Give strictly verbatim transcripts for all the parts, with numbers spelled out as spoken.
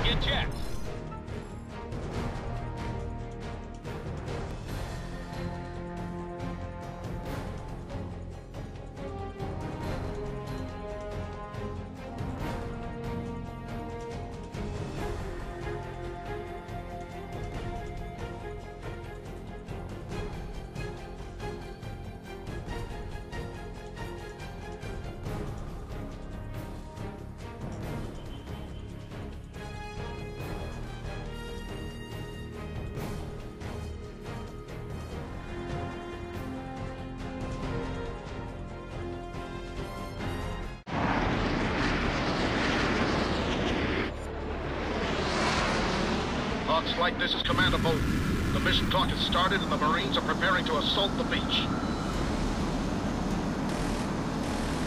Get checked. HAWX Flight, this is Commander Bowden. The mission clock has started and the Marines are preparing to assault the beach.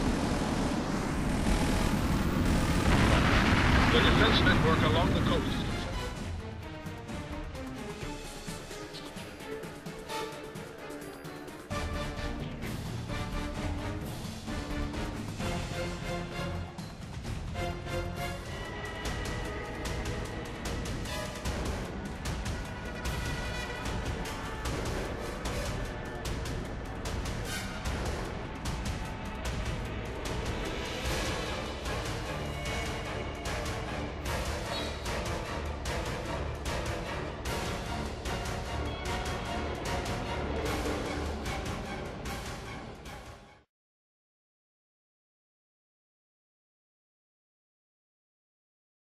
The defense network along the coast